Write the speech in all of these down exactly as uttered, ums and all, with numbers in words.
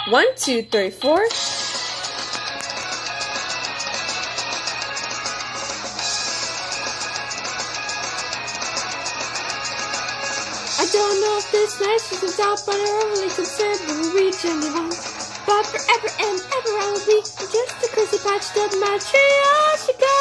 One, two, three, four. I don't know if this message is out, but I'm really concerned we will reach anyone. But forever and ever I will be just a crazy patched up Matryoshka.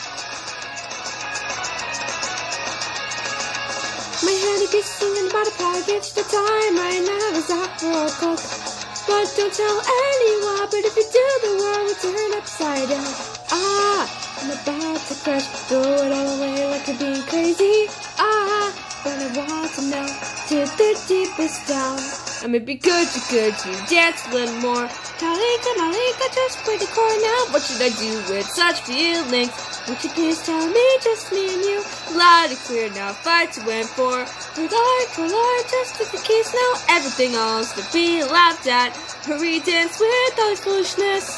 My hand is singing about a package. The time right now is out for a cook. But don't tell anyone, but if you do, the world will turn upside down. Ah, I'm about to crash, throw it all away like I'm being crazy. Ah, but I want to know to the deepest down. I may be good, you good, you dance a little more. Malika, Malika, just play the chord now. What should I do with such feelings? Would you please tell me, just me and you? Loud and clear now, fight to win for. For Lord, for Lord, just take the keys now. Everything else to be laughed at. Hurry, dance with all this foolishness.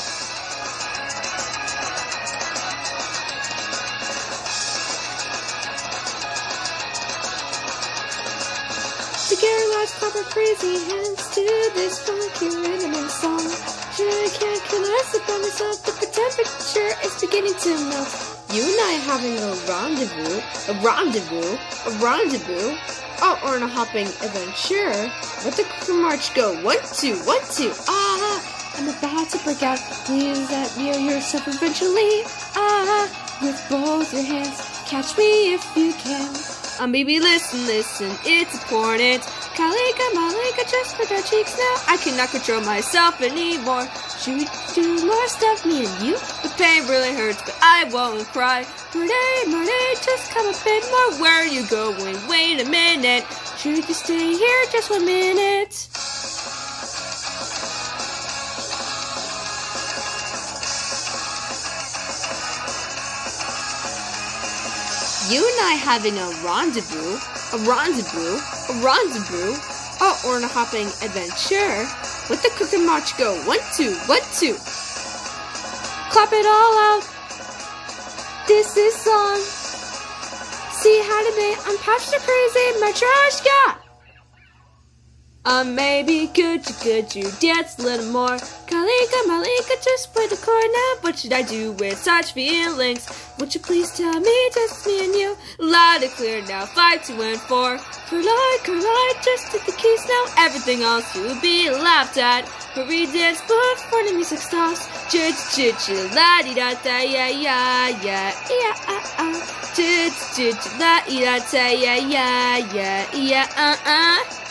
Together, let's clap our crazy hands to this funky rhythm and song. Sure, I can't care less about myself, but the temperature is beginning to melt. You and I having a rendezvous, a rendezvous, a rendezvous. Oh, or on a hopping adventure. Let the quicker march go. One, two, one, two. Ah, I'm about to break out. Please let me yourself eventually. Ah, with both your hands, catch me if you can. Um, baby, listen, listen, it's important. Kalika, Malika, just put our cheeks now. I cannot control myself anymore. Should we do more stuff, me and you? The pain really hurts, but I won't cry. Murday, Murday, just come a bit more. Where are you going? Wait a minute. Should you stay here just one minute? You and I having a rendezvous, a rendezvous, a rendezvous, oh, or on a hopping adventure. Let the cook and march go. One, two, one, two. Clap it all out. This is song. See how to be unpatched or crazy, Matryoshka. I may be good, you good, you dance a little more. Kalika, Malika, just play the chord now. What should I do with such feelings? Would you please tell me, just me and you? Loud and clear now, five, two, and four. Collide, collide, just hit the keys now. Everything else will be laughed at. Hurry, dance before the music stops. Chit, chit, chit, la di da da, yeah, yeah, yeah, yeah, ah, ah. Chit, chit, chit, la di da da, yeah, yeah, yeah, yeah, uh, uh.